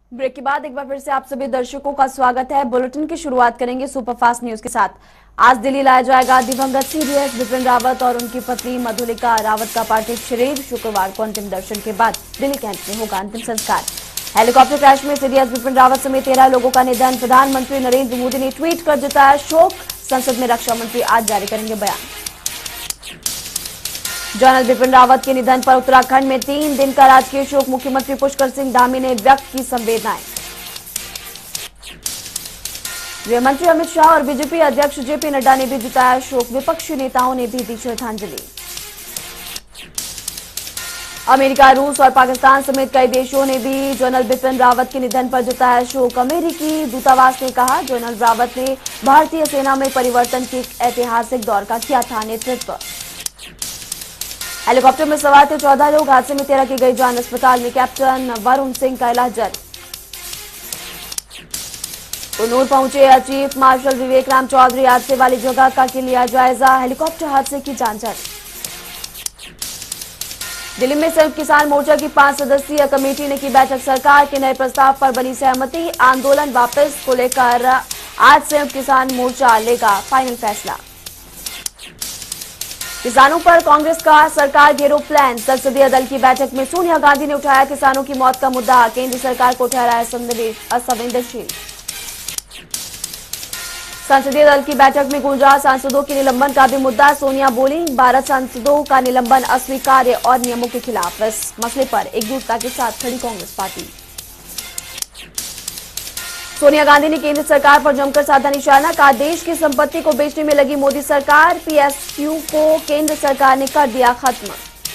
Break के बाद एक बार फिर से आप सभी दर्शकों का स्वागत है। बुलेटिन की शुरुआत करेंगे सुपरफास्ट न्यूज के साथ। आज दिल्ली लाया जाएगा दिवंगत सीडीएस बिपिन रावत और उनकी पत्नी मधुलिका रावत का पार्थिव शरीर। शुक्रवार को अंतिम दर्शन के बाद दिल्ली कैंट में होगा अंतिम संस्कार। हेलीकॉप्टर क्रैश में सीडीएस बिपिन रावत समेत 13 लोगों का निधन। प्रधानमंत्री नरेंद्र मोदी ने ट्वीट कर जताया शोक। संसद में रक्षा मंत्री आज जारी करेंगे बयान। जनरल बिपिन रावत के निधन पर उत्तराखंड में 3 दिन का राजकीय शोक। मुख्यमंत्री पुष्कर सिंह धामी ने व्यक्त की संवेदनाएं। गृह मंत्री अमित शाह और बीजेपी अध्यक्ष जेपी नड्डा ने भी जताया शोक। विपक्षी नेताओं ने भी दी श्रद्धांजलि। अमेरिका, रूस और पाकिस्तान समेत कई देशों ने भी जनरल बिपिन रावत के निधन पर जताया शोक। अमेरिकी दूतावास ने कहा जनरल रावत ने भारतीय सेना में परिवर्तन के एक ऐतिहासिक दौर का किया था नेतृत्व। हेलीकॉप्टर में सवार थे 14 लोग। हादसे में 13 की गई जान। अस्पताल में कैप्टन वरुण सिंह का इलाज जारी। कुन्नूर पहुंचे चीफ मार्शल विवेक राम चौधरी। हादसे वाली जगह का लिया जायजा। हेलीकॉप्टर हादसे की जांच जारी। दिल्ली में संयुक्त किसान मोर्चा की 5 सदस्यीय कमेटी ने की बैठक। सरकार के नए प्रस्ताव पर बनी सहमति। आंदोलन वापस को लेकर आज संयुक्त किसान मोर्चा लेगा फाइनल फैसला। किसानों पर कांग्रेस का सरकार घेरो प्लान। संसदीय दल की बैठक में सोनिया गांधी ने उठाया किसानों की मौत का मुद्दा। केंद्र सरकार को ठहराया असंवेदनशील। संसदीय दल की बैठक में गूंजा सांसदों के निलंबन का भी मुद्दा। सोनिया बोली 12 सांसदों का निलंबन अस्वीकार्य और नियमों के खिलाफ। इस मसले पर एकजुटता के साथ खड़ी कांग्रेस पार्टी। सोनिया गांधी ने केंद्र सरकार पर जमकर साधा निशाना। कहा देश की संपत्ति को बेचने में लगी मोदी सरकार। पीएसयू को केंद्र सरकार ने कर दिया खत्म।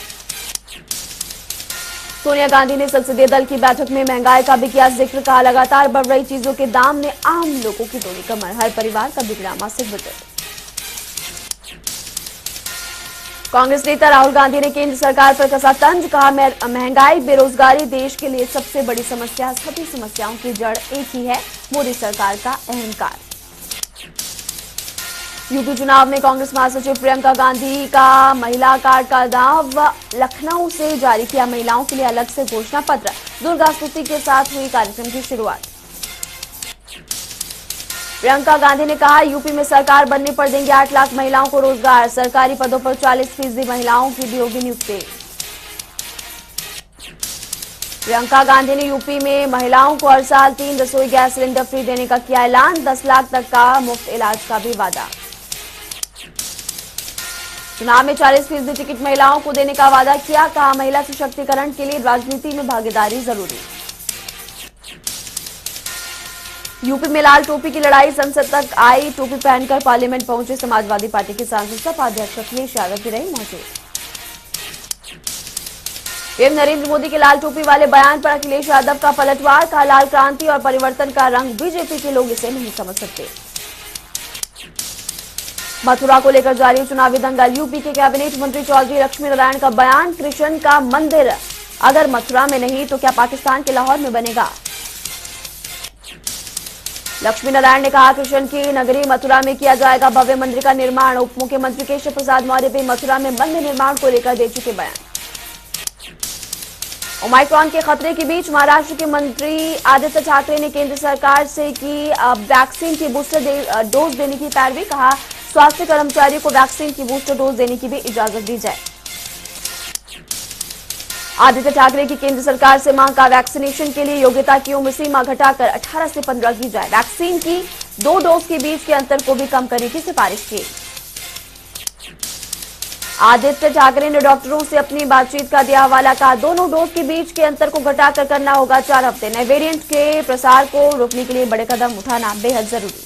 सोनिया गांधी ने संसदीय दल की बैठक में महंगाई का भी किया जिक्र। कहा लगातार बढ़ रही चीजों के दाम ने आम लोगों की तोड़ी कमर। हर परिवार का बिगड़ा मासिक बजट। कांग्रेस नेता राहुल गांधी ने केंद्र सरकार पर कसा तंज। कहा महंगाई बेरोजगारी देश के लिए सबसे बड़ी समस्या। सभी समस्याओं की जड़ एक ही है, मोदी सरकार का अहंकार। यूपी चुनाव में कांग्रेस महासचिव प्रियंका गांधी का महिला कार्ड का दाव। लखनऊ से जारी किया महिलाओं के लिए अलग से घोषणा पत्र। दुर्गा स्तुति के साथ हुई कार्यक्रम की शुरुआत। प्रियंका गांधी ने कहा यूपी में सरकार बनने पर देंगे 8 लाख महिलाओं को रोजगार। सरकारी पदों पर 40% महिलाओं की भी होगी नियुक्ति। प्रियंका गांधी ने यूपी में महिलाओं को हर साल 3 रसोई गैस सिलेंडर फ्री देने का किया ऐलान। 10 लाख तक का मुफ्त इलाज का भी वादा। चुनाव में 40% टिकट महिलाओं को देने का वादा किया। कहा महिला सशक्तिकरण के लिए राजनीति में भागीदारी जरूरी। यूपी में लाल टोपी की लड़ाई संसद तक आई। टोपी पहनकर पार्लियामेंट पहुंचे समाजवादी पार्टी के सांसद सपा अध्यक्ष अखिलेश यादव भी रहे मौजूद। पीएम नरेंद्र मोदी के लाल टोपी वाले बयान पर अखिलेश यादव का पलटवार। कहा लाल क्रांति और परिवर्तन का रंग बीजेपी के लोग इसे नहीं समझ सकते। मथुरा को लेकर जारी चुनावी दंगल। यूपी के कैबिनेट मंत्री चौधरी लक्ष्मी नारायण का बयान। कृष्ण का मंदिर अगर मथुरा में नहीं तो क्या पाकिस्तान के लाहौर में बनेगा। लक्ष्मी नारायण ने कहा कृष्ण की नगरी मथुरा में किया जाएगा भव्य मंदिर का निर्माण। उप मुख्यमंत्री केशव प्रसाद मौर्य भी मथुरा में मंदिर निर्माण को लेकर दे चुके बयान। ओमाइक्रॉन के खतरे के बीच महाराष्ट्र के मंत्री आदित्य ठाकरे ने केंद्र सरकार से की वैक्सीन की बूस्टर डोज देने की पैरवी। कहा स्वास्थ्य कर्मचारियों को वैक्सीन की बूस्टर डोज देने की भी इजाजत दी जाए। आदित्य ठाकरे की केंद्र सरकार से मांग। का वैक्सीनेशन के लिए योग्यता की उम्र सीमा घटाकर 18 से 15 की जाए। वैक्सीन की 2 डोज के बीच के अंतर को भी कम करने की सिफारिश की। आदित्य ठाकरे ने डॉक्टरों से अपनी बातचीत का दिया हवाला। कहा दोनों डोज के बीच के अंतर को घटाकर करना होगा 4 हफ्ते। नए वेरिएंट के प्रसार को रोकने के लिए बड़े कदम उठाना बेहद जरूरी।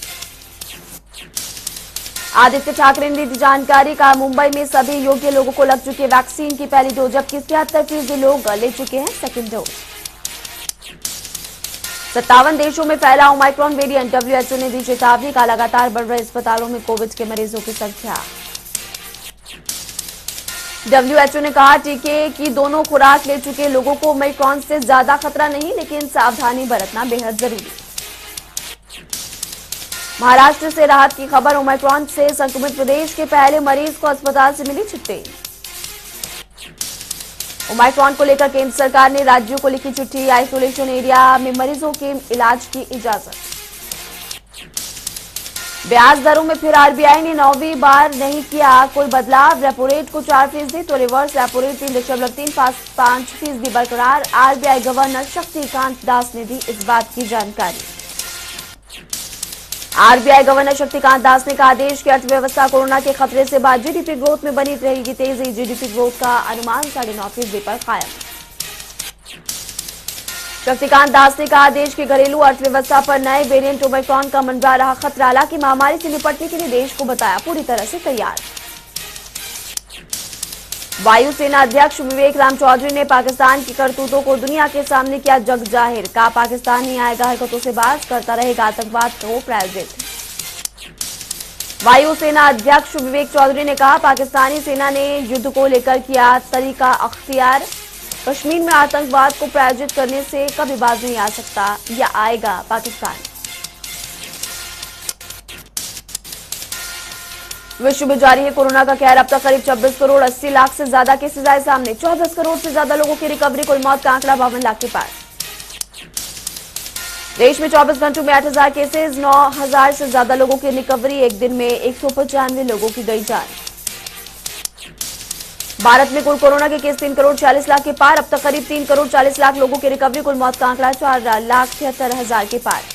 आदित्य ठाकरे ने दी जानकारी। कहा मुंबई में सभी योग्य लोगों को लग चुकी है वैक्सीन की पहली डोज, जबकि 73% लोग ले चुके हैं सेकेंड डोज। 57 देशों में फैला ओमाइक्रॉन वेरिएंट। डब्ल्यूएचओ ने दी चेतावनी। का लगातार बढ़ रहे अस्पतालों में कोविड के मरीजों की संख्या। डब्ल्यूएचओ ने कहा टीके की दोनों खुराक ले चुके लोगों को ओमाइक्रॉन से ज्यादा खतरा नहीं, लेकिन सावधानी बरतना बेहद जरूरी। महाराष्ट्र से राहत की खबर। ओमाइक्रॉन से संक्रमित प्रदेश के पहले मरीज को अस्पताल से मिली छुट्टी। ओमाइक्रॉन को लेकर केंद्र सरकार ने राज्यों को लिखी चिट्ठी, आइसोलेशन एरिया में मरीजों के इलाज की इजाजत। ब्याज दरों में फिर आरबीआई ने 9वीं बार नहीं किया कोई बदलाव, रेपो रेट को 4% तो रिवर्स रेपो रेट 3.35% बरकरार। आरबीआई गवर्नर शक्तिकांत दास ने दी इस बात की जानकारी। आरबीआई गवर्नर शक्तिकांत दास ने कहा, देश की अर्थव्यवस्था कोरोना के खतरे से बाद जीडीपी ग्रोथ में बनी रहेगी तेजी। जीडीपी ग्रोथ का अनुमान 9.5% पर कायम। शक्तिकांत दास ने कहा, देश की घरेलू अर्थव्यवस्था पर नए वेरिएंट ओमिक्रॉन का मंडरा रहा खतरा। हालांकि महामारी से निपटने के लिए देश को बताया पूरी तरह से तैयार। वायुसेना अध्यक्ष विवेक राम चौधरी ने पाकिस्तान की करतूतों को दुनिया के सामने किया जग जाहिर। कहा, पाकिस्तान नहीं आएगा हरकतों से बाज, करता रहेगा आतंकवाद को प्रायोजित। वायुसेना अध्यक्ष विवेक चौधरी ने कहा, पाकिस्तानी सेना ने युद्ध को लेकर किया तरीका अख्तियार। कश्मीर में आतंकवाद को प्रायोजित करने से कभी बाज नहीं आ सकता या आएगा पाकिस्तान। विश्व में जारी है कोरोना का कहर। अब तक करीब 26 करोड़ 80 लाख से ज्यादा केसेज आए सामने। 24 करोड़ से ज्यादा लोगों की रिकवरी, कुल मौत का आंकड़ा 52 लाख के पार। देश में 24 घंटों में 8,000 केसेज, 9,000 से ज्यादा लोगों की रिकवरी। एक दिन में 195 लोगों की गई जान। भारत में कुल कोरोना के केस 3 करोड़ 40 लाख के पार। अब तक करीब 3 करोड़ 40 लाख लोगों की रिकवरी, कुल मौत का आंकड़ा 4,73,000 के पार।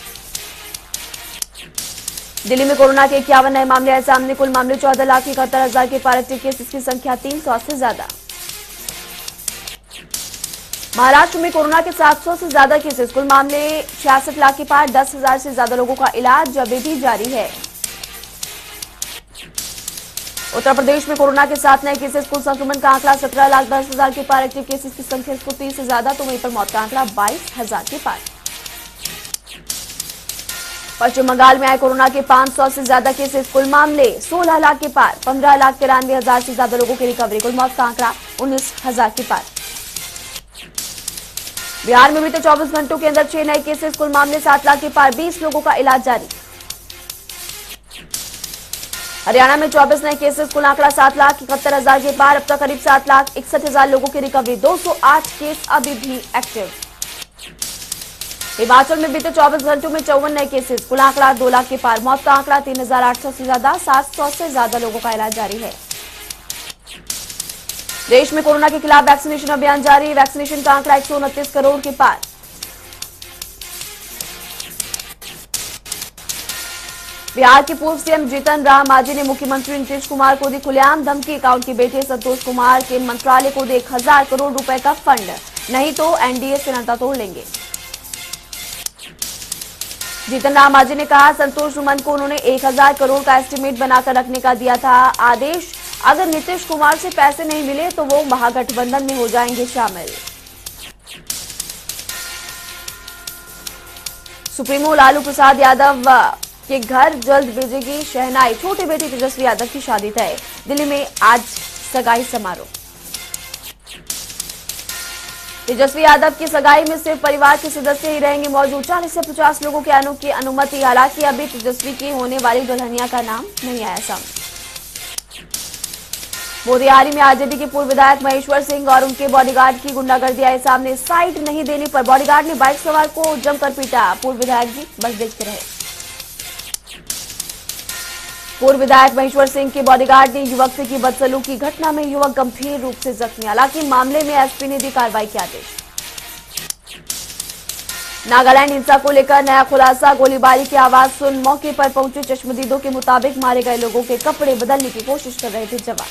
दिल्ली में कोरोना के 51 नए मामले आए सामने। कुल मामले 14,71,000 के पार। एक्टिव केसेस की संख्या 300 से ज्यादा। महाराष्ट्र में कोरोना के 700 से ज्यादा केसेस, कुल मामले 66 लाख के पार। 10,000 से ज्यादा लोगों का इलाज अभी भी जारी है। उत्तर प्रदेश में कोरोना के 7 नए केसेस, कुल संक्रमण का आंकड़ा 17,10,000 के पार। एक्टिव केसेस की संख्या 30 से ज्यादा, तो वहीं पर मौत का आंकड़ा 22,000 के पार। पश्चिम बंगाल में आए कोरोना के 500 से ज्यादा केसेस, कुल मामले 16 लाख के पार। 15,93,000 से ज्यादा लोगों की रिकवरी, कुल मौत का आंकड़ा 19,000 के पार। बिहार में बीते 24 घंटों के अंदर 6 नए केसेस, कुल मामले 7 लाख के पार। 20 लोगों का इलाज जारी। हरियाणा में 24 नए केसेस, कुल आंकड़ा 7,71,000 के पार। अब तक करीब 7,61,000 लोगों की रिकवरी। 208 केस अभी भी एक्टिव। हिमाचल में बीते 24 घंटों में 54 नए केसेस, कुल आंकड़ा 2 लाख के पार। मौत का आंकड़ा 3,800 से ज्यादा। 700 से ज्यादा लोगों का इलाज जारी है। देश में कोरोना के खिलाफ वैक्सीनेशन अभियान जारी। वैक्सीनेशन का आंकड़ा 129 करोड़ के पार। बिहार के पूर्व सीएम जीतन राम मांझी ने मुख्यमंत्री नीतीश कुमार को दी खुलेआम धमकी। उनके बेटे संतोष कुमार के मंत्रालय को दे 1,000 करोड़ रुपए का फंड, नहीं तो एनडीए से नाता तोड़ लेंगे। जीतन राम मांझी ने कहा, संतोष सुमन को उन्होंने 1,000 करोड़ का एस्टीमेट बनाकर रखने का दिया था आदेश। अगर नीतीश कुमार से पैसे नहीं मिले तो वो महागठबंधन में हो जाएंगे शामिल। सुप्रीमो लालू प्रसाद यादव के घर जल्द भेजेगी शहनाई। छोटी बेटी तेजस्वी यादव की शादी तय। दिल्ली में आज सगाई समारोह। तेजस्वी यादव की सगाई में सिर्फ परिवार के सदस्य ही रहेंगे मौजूद। 40 से 50 लोगों के आने की अनुमति। हालांकि अभी तेजस्वी की होने वाली दुल्हनिया का नाम नहीं आया सामने। मोतिहारी में आरजेडी के पूर्व विधायक महेश्वर सिंह और उनके बॉडीगार्ड की गुंडागर्दी आई सामने। साइड नहीं देने पर बॉडीगार्ड ने बाइक सवार को जमकर पीटा। पूर्व विधायक जी बस देखते रहे। पूर्व विधायक महेश्वर सिंह के बॉडीगार्ड ने युवक से की बदसलूकी। घटना में युवक गंभीर रूप से जख्मी। हालांकि मामले में एसपी ने दी कार्रवाई के आदेश। नागालैंड हिंसा को लेकर नया खुलासा। गोलीबारी की आवाज सुन मौके पर पहुंचे चश्मदीदों के मुताबिक मारे गए लोगों के कपड़े बदलने की कोशिश कर रहे थे जवान।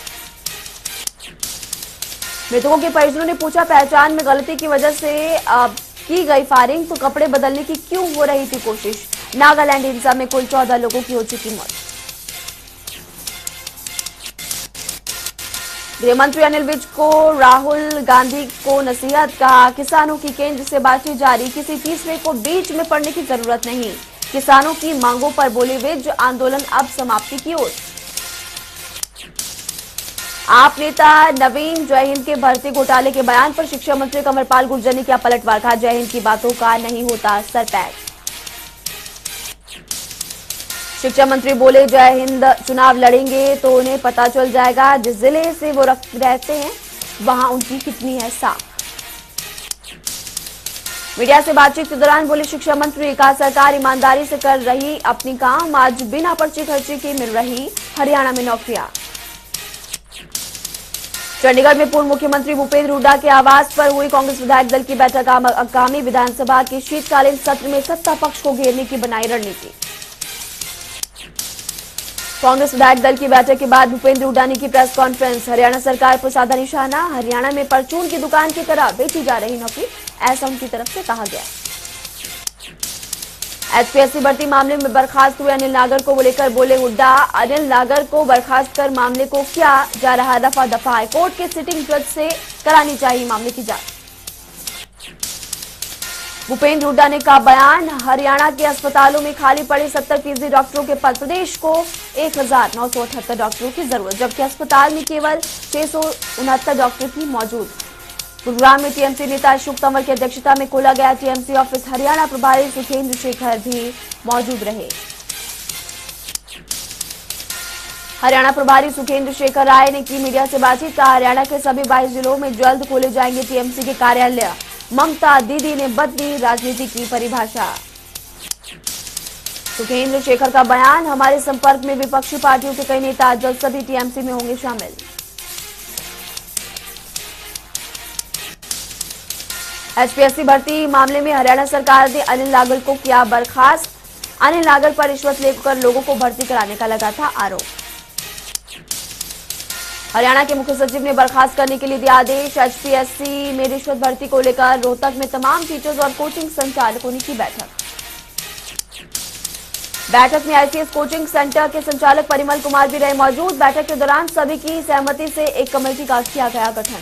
मृतकों के परिजनों ने पूछा, पहचान में गलती की वजह से की गई फायरिंग, तो कपड़े बदलने की क्यों हो रही थी कोशिश। नागालैंड हिंसा में कुल 14 लोगों की हो चुकी मौत। गृहमंत्री अनिल विज को राहुल गांधी को नसीहत। कहा, किसानों की केंद्र से बातचीत जारी। किसी तीसरे को बीच में पड़ने की जरूरत नहीं। किसानों की मांगों पर बोले विज, आंदोलन अब समाप्ति की ओर। आप नेता नवीन जय हिंद के भर्ती घोटाले के बयान पर शिक्षा मंत्री कंवरपाल गुर्जर ने किया पलटवार। कहा, जय हिंद की बातों का नहीं होता सर पैर। शिक्षा मंत्री बोले, जय हिंद चुनाव लड़ेंगे तो उन्हें पता चल जाएगा जिस जिले से वो रहते हैं वहां उनकी कितनी है साख। मीडिया से बातचीत के दौरान बोले शिक्षा मंत्री, कहा सरकार ईमानदारी से कर रही अपनी काम, आज बिना पर्ची खर्ची के मिल रही हरियाणा में नौकरियां। चंडीगढ़ में पूर्व मुख्यमंत्री भूपेंद्र हुड्डा के आवास पर हुई कांग्रेस विधायक दल की बैठक, आगामी विधानसभा के शीतकालीन सत्र में सत्ता पक्ष को घेरने की बनाई रणनीति। कांग्रेस विधायक दल की बैठक के बाद भूपेंद्र हुड्डा ने की प्रेस कॉन्फ्रेंस, हरियाणा सरकार पर साधा निशाना, हरियाणा में परचून की दुकान की तरह बेची जा रही नौकरी, ऐसा उनकी तरफ से कहा गया। एचपीएससी भर्ती मामले में बर्खास्त हुए अनिल नागर को लेकर बोले हुड्डा, अनिल नागर को बर्खास्त कर मामले को किया जा रहा दफा दफा, हाईकोर्ट के सिटिंग जज से करानी चाहिए मामले की जांच। भूपेंद्र हुड्डा ने कहा बयान, हरियाणा के अस्पतालों में खाली पड़े 70% डॉक्टरों के पद, प्रदेश को 1978 डॉक्टरों की जरूरत, जबकि अस्पताल में केवल 669 डॉक्टर की मौजूद। गुरुग्राम में टीएमसी नेता अशोक तंवर की अध्यक्षता में खोला गया टीएमसी ऑफिस, हरियाणा प्रभारी सुखेंद्र शेखर भी मौजूद रहे। हरियाणा प्रभारी सुखेंद्र शेखर राय ने की मीडिया से बातचीत, कहा हरियाणा के सभी 22 जिलों में जल्द खोले जाएंगे टीएमसी के कार्यालय, ममता दीदी ने बदली राजनीति की परिभाषा। सुखेंद्र शेखर का बयान, हमारे संपर्क में विपक्षी पार्टियों के कई नेता, जल्द सभी टीएमसी में होंगे शामिल। एचपीएससी भर्ती मामले में हरियाणा सरकार ने अनिल नागर को किया बर्खास्त, अनिल नागर पर रिश्वत लेकर लोगों को भर्ती कराने का लगा था आरोप। हरियाणा के मुख्य सचिव ने बर्खास्त करने के लिए दिया आदेश, एचपीएससी में रिश्वत भर्ती को लेकर रोहतक में तमाम टीचर्स और कोचिंग संचालकों ने की बैठक में आईसीएस कोचिंग सेंटर के संचालक परिमल कुमार भी रहे मौजूद। बैठक के दौरान सभी की सहमति से एक कमेटी का किया गया गठन।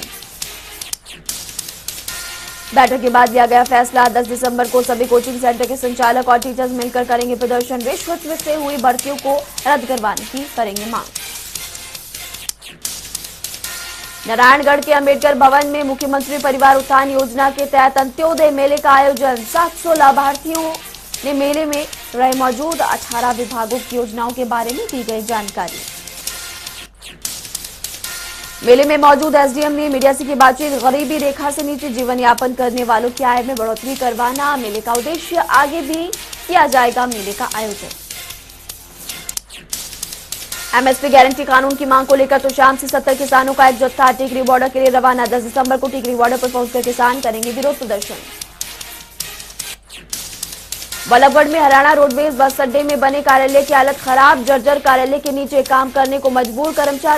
बैठक के बाद लिया गया फैसला, 10 दिसंबर को सभी कोचिंग सेंटर के संचालक और टीचर्स मिलकर करेंगे प्रदर्शन, रिश्वत से हुई भर्तियों को रद्द करवाने की करेंगे मांग। नारायणगढ़ के अंबेडकर भवन में मुख्यमंत्री परिवार उत्थान योजना के तहत अंत्योदय मेले का आयोजन, 700 लाभार्थियों ने मेले में रहे मौजूद, 18 विभागों की योजनाओं के बारे में दी गई जानकारी। मेले में मौजूद एसडीएम ने मीडिया से की बातचीत, गरीबी रेखा से नीचे जीवन यापन करने वालों की आय में बढ़ोतरी करवाना मेले का उद्देश्य, आगे भी किया जाएगा मेले का आयोजन। एमएसपी गारंटी कानून की मांग को लेकर तो शाम से 70 किसानों का एक जत्था टिकरी बॉर्डर के लिए रवाना, 10 दिसंबर को टिकरी बॉर्डर पर पहुंचकर किसान करेंगे विरोध प्रदर्शन। बल्लभगढ़ में हरियाणा रोडवेज बस अड्डे में बने कार्यालय की हालत खराब, जर्जर कार्यालय के नीचे काम करने को मजबूर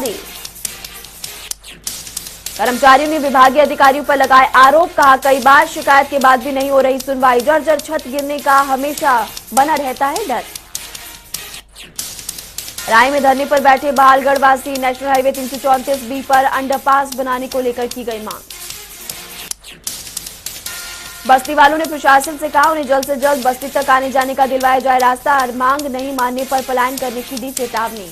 कर्मचारियों ने विभागीय अधिकारियों पर लगाए आरोप, कहा कई बार शिकायत के बाद भी नहीं हो रही सुनवाई, जर्जर छत गिरने का हमेशा बना रहता है डर। राय में धरने पर बैठे बहालगढ़ वासी, नेशनल हाईवे 334B पर अंडरपास बनाने को लेकर की गई मांग। बस्ती वालों ने प्रशासन से कहा उन्हें जल्द से जल्द बस्ती तक आने जाने का दिलवाया जाए रास्ता, हर मांग नहीं मानने पर पलायन करने की दी चेतावनी।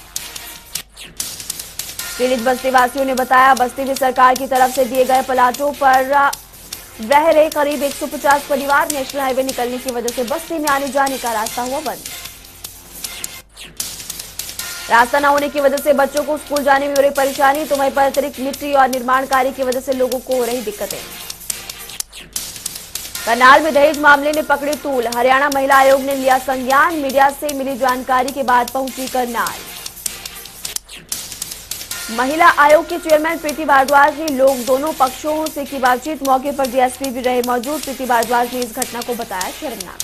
पीड़ित बस्ती वासियों ने बताया बस्ती में सरकार की तरफ से दिए गए प्लाटों पर रह रहे करीब 150 परिवार, नेशनल हाईवे निकलने की वजह से बस्ती में आने जाने का रास्ता हुआ बंद। रास्ता न होने की वजह से बच्चों को स्कूल जाने में हो रही परेशानी, तो वहीं पर अतिरिक्त मिट्टी और निर्माण कार्य की वजह से लोगों को हो रही दिक्कतें। करनाल में दहेज मामले ने पकड़ी तूल, हरियाणा महिला आयोग ने लिया संज्ञान, मीडिया से मिली जानकारी के बाद पहुंची करनाल। महिला आयोग के चेयरमैन प्रीति भारद्वाज ने लोग दोनों पक्षों से की बातचीत, मौके पर डीएसपी भी रहे मौजूद। प्रीति भारद्वाज ने इस घटना को बताया शर्मनाक।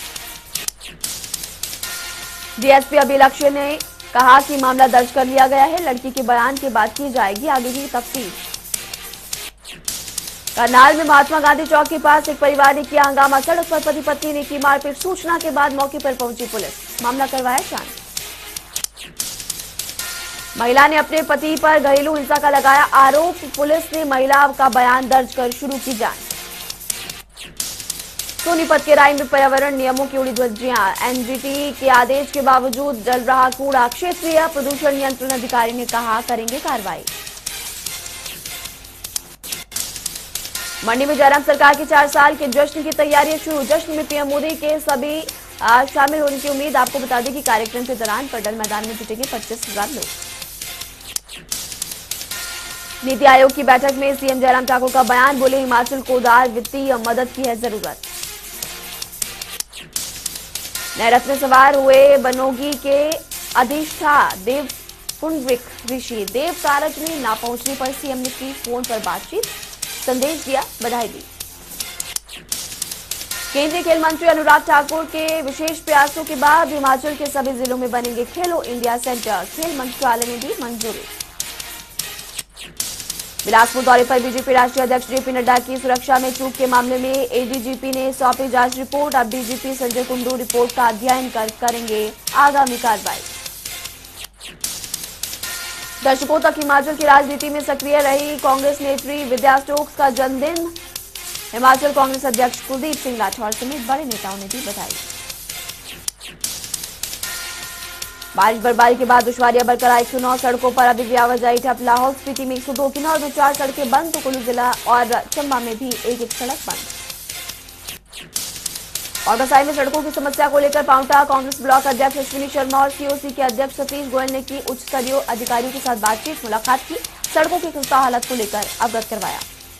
डीएसपी अभिलक्ष्य ने कहा कि मामला दर्ज कर लिया गया है, लड़की के बयान के बाद की जाएगी आगे की तफ्तीश। करनाल में महात्मा गांधी चौक के पास एक परिवार ने किया हंगामा, सड़क पर पति पत्नी ने की मारपीट, सूचना के बाद मौके पर पहुंची पुलिस, मामला करवाया शांत। महिला ने अपने पति पर घरेलू हिंसा का लगाया आरोप, पुलिस ने महिला का बयान दर्ज कर शुरू की जांच। सोनीपत के राय में पर्यावरण नियमों की उड़ी ध्वजियां, एनजीटी के आदेश के बावजूद जल रहा कूड़ा, क्षेत्रीय प्रदूषण नियंत्रण अधिकारी ने कहा करेंगे कार्रवाई। मंडी में जयराम सरकार के 4 साल के जश्न की तैयारियां शुरू, जश्न में पीएम मोदी के सभी शामिल होने की उम्मीद। आपको बता दें कि कार्यक्रम के दौरान पटल मैदान में जुटेंगे 25,000 लोग। नीति आयोग की बैठक में सीएम जयराम ठाकुर का बयान, बोले हिमाचल को उदार वित्तीय मदद की है जरूरत। नैरथ में सवार हुए बनोगी के अधिष्ठा देव पुंडरिक ऋषि देव कारज में ना पहुंचने पर सीएम ने की फोन पर बातचीत, संदेश दिया, बधाई दी। केंद्रीय खेल मंत्री अनुराग ठाकुर के विशेष प्रयासों के बाद हिमाचल के सभी जिलों में बनेंगे खेलो इंडिया सेंटर, खेल मंत्रालय ने दी मंजूरी। बिलासपुर दौरे पर बीजेपी राष्ट्रीय अध्यक्ष जेपी नड्डा की सुरक्षा में चूक के मामले में एडीजीपी ने सौंपी जांच रिपोर्ट। अब डीजीपी संजय कुंडू रिपोर्ट का अध्ययन कर करेंगे आगामी कार्रवाई। दशकों तक हिमाचल की राजनीति में सक्रिय रही कांग्रेस नेत्री विद्या स्टोक्स का जन्मदिन, हिमाचल कांग्रेस अध्यक्ष कुलदीप सिंह राठौर समेत बड़े नेताओं ने दी बधाई। बारिश बर्फबारी के बाद दुश्वारियां बरकरार, 109 सड़कों पर अभी भी आवाजाही ठप। लाहौल स्पीति में 102, किन्नौर में 4 सड़कें बंद, तो कुल्लू जिला और चंबा में भी एक सड़क बंद। और बसाई में सड़कों की समस्या को लेकर पांवटा कांग्रेस ब्लॉक अध्यक्ष अश्विनी शर्मा और सीओसी के अध्यक्ष सतीश गोयल ने की उच्च स्तरीय अधिकारियों के साथ बातचीत, मुलाकात की, सड़कों की खस्ता हालत को लेकर अवगत करवाया।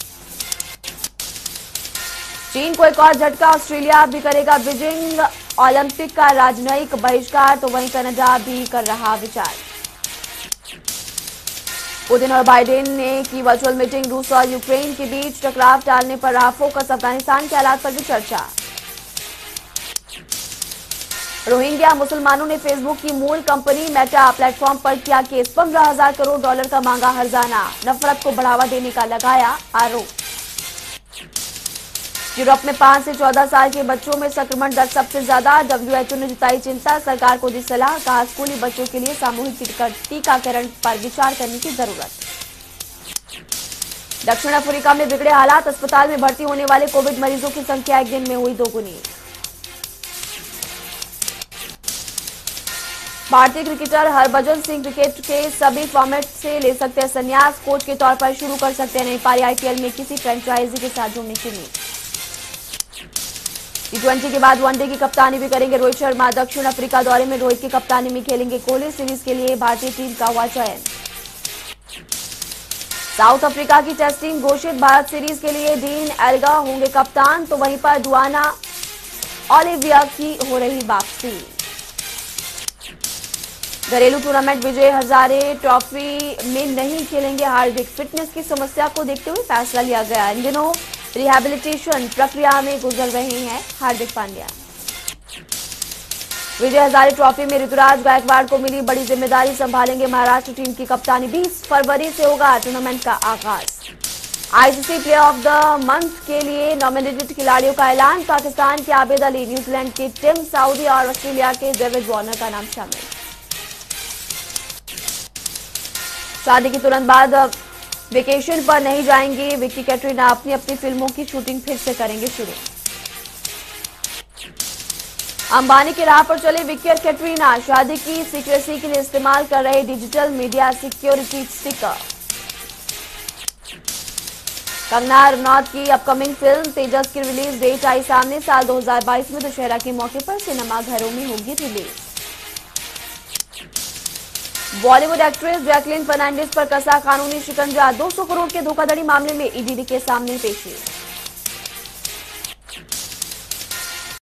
चीन को एक और झटका, ऑस्ट्रेलिया भी करेगा बीजिंग ओलंपिक का राजनयिक बहिष्कार, तो वहीं कनाडा भी कर रहा विचार। पुतिन और बाइडेन ने की वर्चुअल मीटिंग, रूस और यूक्रेन के बीच टकराव टालने पर रहा फोकस, अफगानिस्तान के हालात पर भी चर्चा। रोहिंग्या मुसलमानों ने फेसबुक की मूल कंपनी मेटा प्लेटफॉर्म पर किया केस, 15,000 करोड़ डॉलर का मांगा हर्जाना, नफरत को बढ़ावा देने का लगाया आरोप। यूरोप में 5 से 14 साल के बच्चों में संक्रमण दर सबसे ज्यादा, डब्ल्यूएचओ ने जताई चिंता, सरकार को दी सलाह, कहा स्कूली बच्चों के लिए सामूहिक टीकाकरण पर विचार करने की जरूरत। दक्षिण अफ्रीका में बिगड़े हालात, अस्पताल में भर्ती होने वाले कोविड मरीजों की संख्या एक दिन में हुई दोगुनी। भारतीय क्रिकेटर हरभजन सिंह क्रिकेट के सभी फॉर्मेट से ले सकते हैं संन्यास, कोच के तौर पर शुरू कर सकते हैं नई पारी, आईपीएल में किसी फ्रेंचाइजी के साथ जुड़ने की उम्मीद। T20 के बाद वनडे की कप्तानी भी करेंगे रोहित शर्मा, दक्षिण अफ्रीका दौरे में रोहित की कप्तानी में खेलेंगे कोहली, सीरीज के लिए भारतीय टीम का हुआ चयन। साउथ अफ्रीका की टेस्टिंग घोषित, भारत सीरीज के लिए डीन एल्गा होंगे कप्तान, तो वहीं पर डुआना ओलिविया की हो रही वापसी। घरेलू टूर्नामेंट विजय हजारे ट्रॉफी में नहीं खेलेंगे हार्दिक, फिटनेस की समस्या को देखते हुए फैसला लिया गया। इन दिनों रिहैबिलिटेशन प्रक्रिया में गुजर रहे हैं हार्दिक पांड्या। विजय हजारे ट्रॉफी में ऋतुराज गायकवाड़ को मिली बड़ी जिम्मेदारी, संभालेंगे महाराष्ट्र टीम की कप्तानी। 20 फरवरी से होगा टूर्नामेंट का आगाज। ICC player of the month के लिए नॉमिनेटेड खिलाड़ियों का ऐलान, पाकिस्तान के आबिद अली, न्यूजीलैंड के टिम साउदी और ऑस्ट्रेलिया के डेविड वार्नर का नाम शामिल। शादी के तुरंत बाद वेकेशन पर नहीं जाएंगे विक्की कैटरीना, अपनी अपनी फिल्मों की शूटिंग फिर से करेंगे शुरू। अंबानी की राह पर चले विक्की और कैटरीना, शादी की सीक्रेसी के लिए इस्तेमाल कर रहे digital media security sticker. Kangana Ranaut की अपकमिंग फिल्म तेजस की रिलीज डेट आई सामने, साल 2022 में दशहरा के मौके पर सिनेमाघरों में होगी release. Bollywood actress Jacqueline Fernandez पर कसा कानूनी शिकंजा, 200 करोड़ के धोखाधड़ी मामले में ईडी के सामने पेशी।